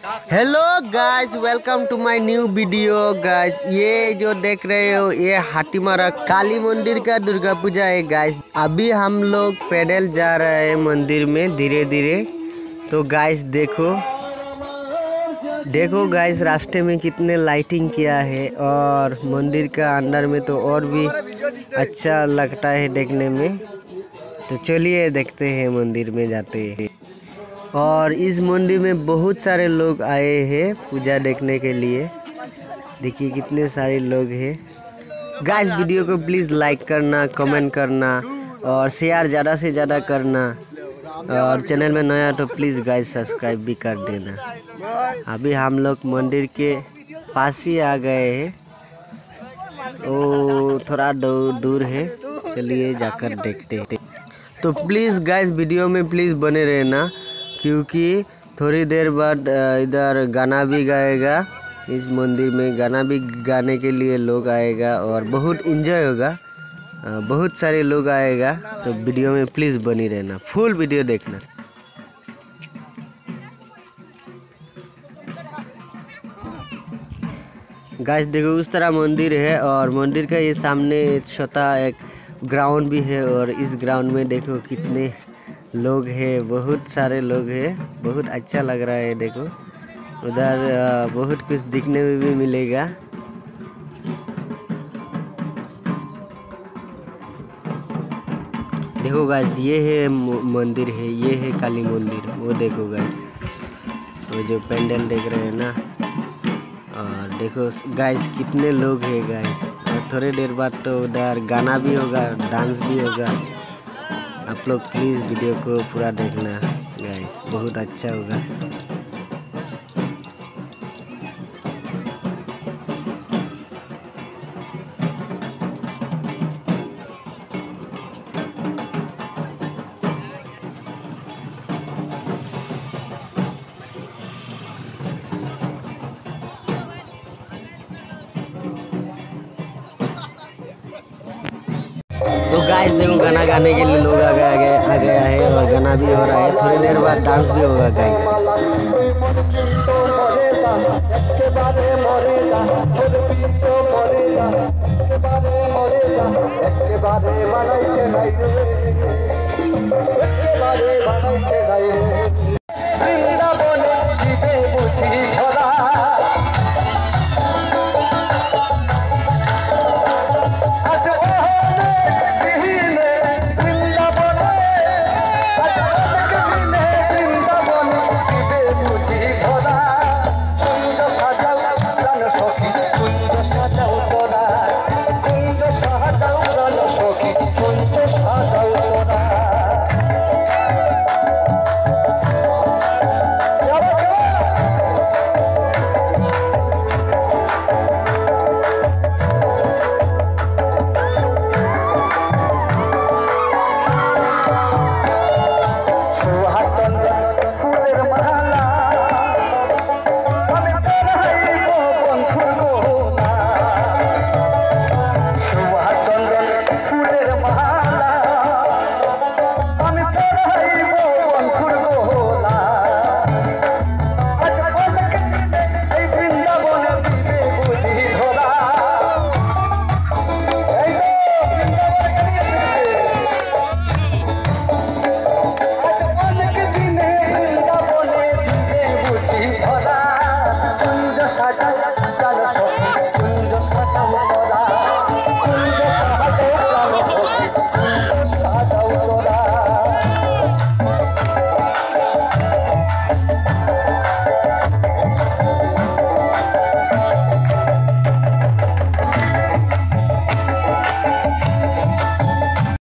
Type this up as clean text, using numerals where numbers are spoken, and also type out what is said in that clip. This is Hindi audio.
Hello guys, welcome to my new video guys. ये जो देख रहे हो ये हाटीमारा काली मंदिर का दुर्गा पूजा है गाइस। अभी हम लोग पैदल जा रहे हैं मंदिर में धीरे धीरे। तो गाइस देखो गाइस, रास्ते में कितने लाइटिंग किया है और मंदिर का अंदर में तो और भी अच्छा लगता है देखने में। तो चलिए देखते हैं, मंदिर में जाते हैं। और इस मंदिर में बहुत सारे लोग आए हैं पूजा देखने के लिए। देखिए कितने सारे लोग हैं गाइस। वीडियो को प्लीज़ लाइक करना, कमेंट करना और शेयर ज़्यादा से ज़्यादा करना। और चैनल में नया तो प्लीज़ गाइस सब्सक्राइब भी कर देना। अभी हम लोग मंदिर के पास ही आ गए हैं। ओ थोड़ा दूर है, चलिए जाकर देखते हैं। तो प्लीज़ गाइस वीडियो में प्लीज़ बने रहना, क्योंकि थोड़ी देर बाद इधर गाना भी गाएगा। इस मंदिर में गाना भी गाने के लिए लोग आएगा और बहुत इंजॉय होगा। बहुत सारे लोग आएगा, तो वीडियो में प्लीज़ बनी रहना, फुल वीडियो देखना। गाइस देखो उस तरह मंदिर है और मंदिर का ये सामने छोटा एक ग्राउंड भी है। और इस ग्राउंड में देखो कितने लोग हैं, बहुत सारे लोग हैं, बहुत अच्छा लग रहा है। देखो उधर बहुत कुछ दिखने में भी मिलेगा। देखो गाइस, ये है मंदिर है, ये है काली मंदिर। वो देखो गाइस, वो जो पेंडल देख रहे हैं ना। और देखो गाइस कितने लोग हैं गाइस। और थोड़ी देर बाद तो उधर गाना भी होगा, डांस भी होगा। आप लोग प्लीज़ वीडियो को पूरा देखना गाइस, बहुत अच्छा होगा। तो गाइस देखो गाना गाने के लिए लोग आ गया है और गाना भी हो रहा है। थोड़ी देर बाद डांस भी होगा गाइस। Shut up.